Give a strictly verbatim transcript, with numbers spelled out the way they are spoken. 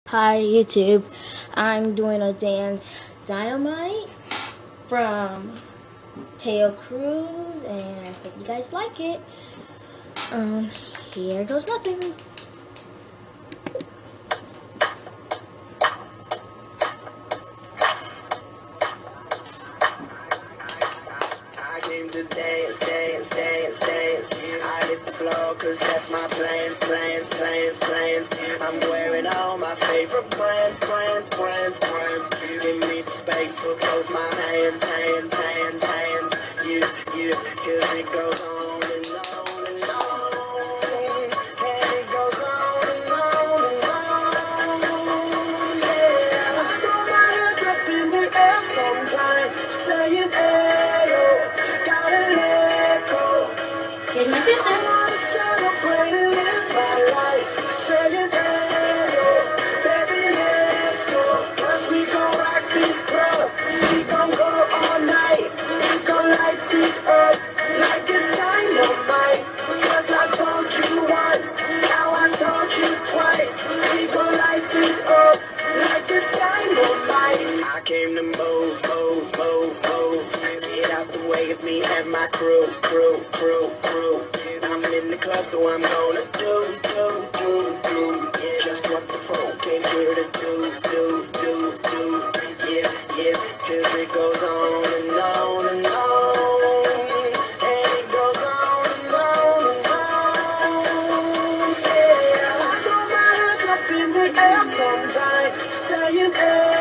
Hi YouTube, I'm doing a dance Dynamite from Teo Cruz and I hope you guys like it. Um, here goes nothing. I came to dance, dance, dance, dance. I hit the floor cause that's my plans, plans, plans, plans. I'm wearing all my favorite brands, brands, brands, brands. Give me some space for both my hands, hands, hands, hands. You, you, cause it goes on and on and on. And it goes on and on and on. Yeah, I throw my hands up in the air sometimes, saying, hey, oh, gotta let go. Here's my sister. I wanna celebrate and live my life, saying, hey, oh, baby, let's go. Cause we gon' rock this club, we gon' go all night, we gon' light it up like it's dynamite. Cause I told you once, now I told you twice, we gon' light it up like it's dynamite. I came to move, move, move, move. Get out the way of me and my crew, crew, crew, crew. I'm in the club, so I'm gonna do, do, do, do. Yeah, just what the phone came here to do, do, do, do. Yeah, yeah, cause it goes on and on and on. And it goes on and on and on. Yeah, I throw my hands up in the air sometimes, saying, hey.